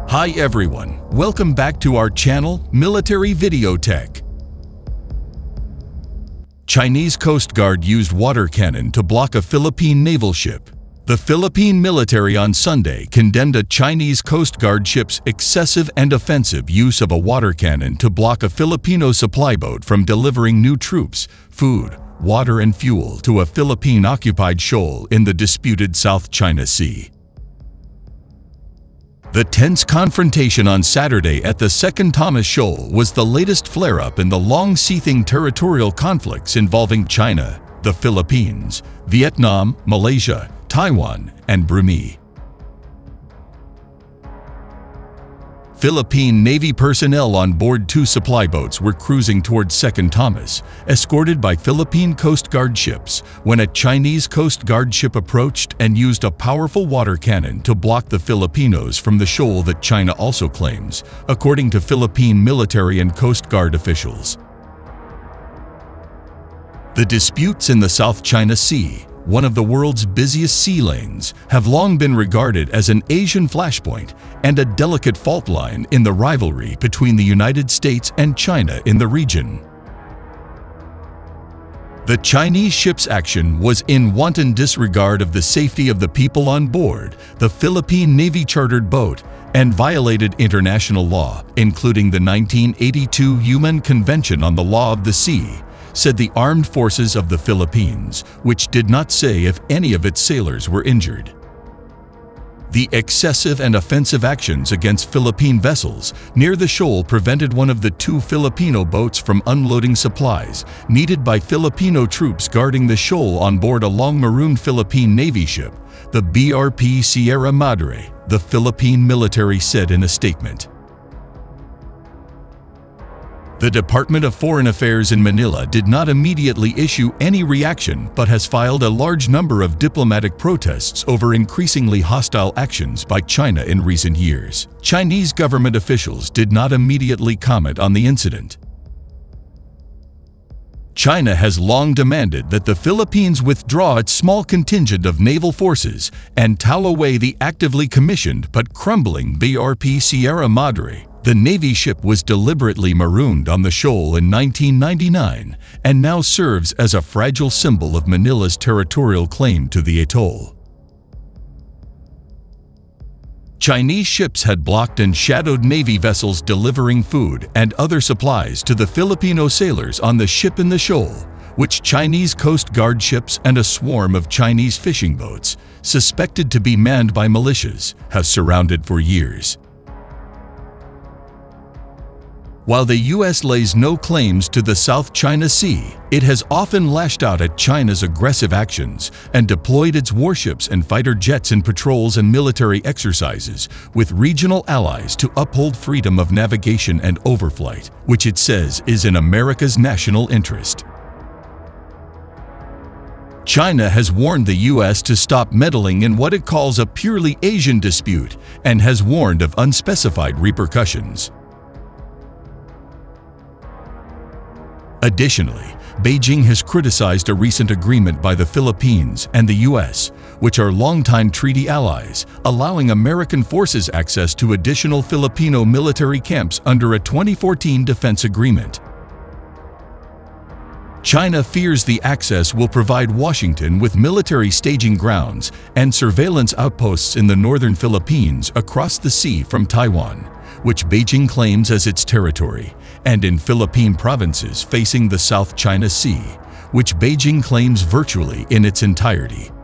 Hi everyone, welcome back to our channel, Military Video Tech. Chinese Coast Guard used water cannon to block a Philippine naval ship. The Philippine military on Sunday condemned a Chinese Coast Guard ship's excessive and offensive use of a water cannon to block a Filipino supply boat from delivering new troops, food, water and fuel to a Philippine-occupied shoal in the disputed South China Sea. The tense confrontation on Saturday at the Second Thomas Shoal was the latest flare-up in the long-seething territorial conflicts involving China, the Philippines, Vietnam, Malaysia, Taiwan, and Brunei. Philippine Navy personnel on board two supply boats were cruising towards Second Thomas, escorted by Philippine Coast Guard ships, when a Chinese Coast Guard ship approached and used a powerful water cannon to block the Filipinos from the shoal that China also claims, according to Philippine military and Coast Guard officials. The disputes in the South China Sea, one of the world's busiest sea lanes, have long been regarded as an Asian flashpoint and a delicate fault line in the rivalry between the United States and China in the region. The Chinese ship's action was in wanton disregard of the safety of the people on board the Philippine Navy chartered boat and violated international law, including the 1982 UN Convention on the Law of the Sea, said the Armed Forces of the Philippines, which did not say if any of its sailors were injured. The excessive and offensive actions against Philippine vessels near the shoal prevented one of the two Filipino boats from unloading supplies needed by Filipino troops guarding the shoal on board a long-marooned Philippine Navy ship, the BRP Sierra Madre, the Philippine military said in a statement. The Department of Foreign Affairs in Manila did not immediately issue any reaction but has filed a large number of diplomatic protests over increasingly hostile actions by China in recent years. Chinese government officials did not immediately comment on the incident. China has long demanded that the Philippines withdraw its small contingent of naval forces and tow away the actively commissioned but crumbling BRP Sierra Madre. The Navy ship was deliberately marooned on the shoal in 1999 and now serves as a fragile symbol of Manila's territorial claim to the atoll. Chinese ships had blocked and shadowed Navy vessels delivering food and other supplies to the Filipino sailors on the ship in the shoal, which Chinese Coast Guard ships and a swarm of Chinese fishing boats, suspected to be manned by militias, have surrounded for years. While the U.S. lays no claims to the South China Sea, it has often lashed out at China's aggressive actions and deployed its warships and fighter jets in patrols and military exercises with regional allies to uphold freedom of navigation and overflight, which it says is in America's national interest. China has warned the U.S. to stop meddling in what it calls a purely Asian dispute and has warned of unspecified repercussions. Additionally, Beijing has criticized a recent agreement by the Philippines and the U.S., which are longtime treaty allies, allowing American forces access to additional Filipino military camps under a 2014 defense agreement. China fears the access will provide Washington with military staging grounds and surveillance outposts in the northern Philippines across the sea from Taiwan, which Beijing claims as its territory, and in Philippine provinces facing the South China Sea, which Beijing claims virtually in its entirety.